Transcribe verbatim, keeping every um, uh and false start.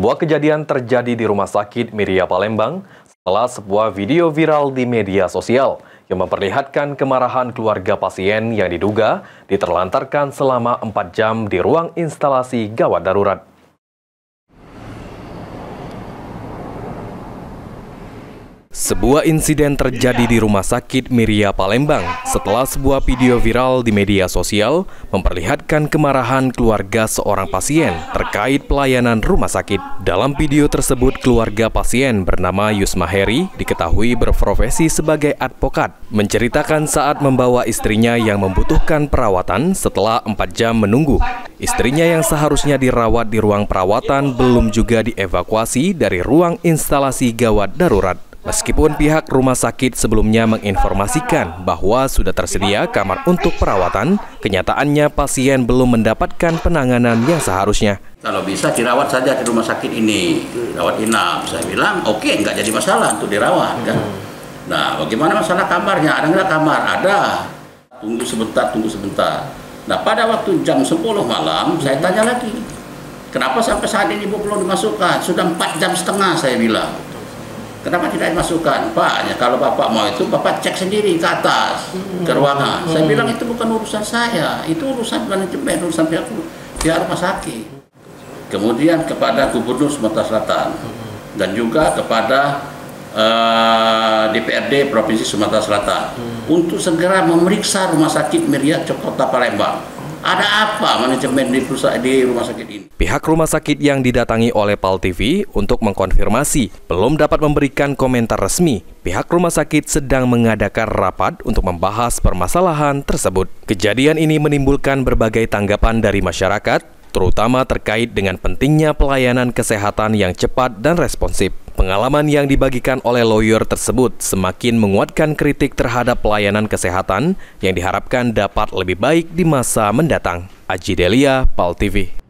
Sebuah kejadian terjadi di Rumah Sakit Miria Palembang setelah sebuah video viral di media sosial yang memperlihatkan kemarahan keluarga pasien yang diduga diterlantarkan selama empat jam di ruang instalasi gawat darurat. Sebuah insiden terjadi di Rumah Sakit Miria Palembang setelah sebuah video viral di media sosial memperlihatkan kemarahan keluarga seorang pasien terkait pelayanan rumah sakit. Dalam video tersebut, keluarga pasien bernama Yusma Heri diketahui berprofesi sebagai advokat, menceritakan saat membawa istrinya yang membutuhkan perawatan setelah empat jam menunggu. Istrinya yang seharusnya dirawat di ruang perawatan belum juga dievakuasi dari ruang instalasi gawat darurat. Meskipun pihak rumah sakit sebelumnya menginformasikan bahwa sudah tersedia kamar untuk perawatan, kenyataannya pasien belum mendapatkan penanganan yang seharusnya. Kalau bisa dirawat saja di rumah sakit ini, rawat inap. Saya bilang oke, okay, nggak jadi masalah untuk dirawat kan. Nah, bagaimana masalah kamarnya? Ada nggak kamar? Ada. Tunggu sebentar, tunggu sebentar. Nah, pada waktu jam sepuluh malam saya tanya lagi, kenapa sampai saat ini ibu belum dimasukkan? Sudah empat jam setengah saya bilang. Kenapa tidak dimasukkan? Pak, ya kalau Bapak mau itu, Bapak cek sendiri ke atas, ke ruangan. Saya bilang itu bukan urusan saya, itu urusan manajemen, urusan pihak, pihak rumah sakit. Kemudian kepada Gubernur Sumatera Selatan dan juga kepada uh, D P R D Provinsi Sumatera Selatan untuk segera memeriksa Rumah Sakit Miria Kota Palembang. Ada apa manajemen di perusahaan di rumah sakit ini? Pihak rumah sakit yang didatangi oleh Pal T V untuk mengkonfirmasi belum dapat memberikan komentar resmi. Pihak rumah sakit sedang mengadakan rapat untuk membahas permasalahan tersebut. Kejadian ini menimbulkan berbagai tanggapan dari masyarakat, terutama terkait dengan pentingnya pelayanan kesehatan yang cepat dan responsif. Pengalaman yang dibagikan oleh lawyer tersebut semakin menguatkan kritik terhadap pelayanan kesehatan yang diharapkan dapat lebih baik di masa mendatang. Aji Delia, Pal T V.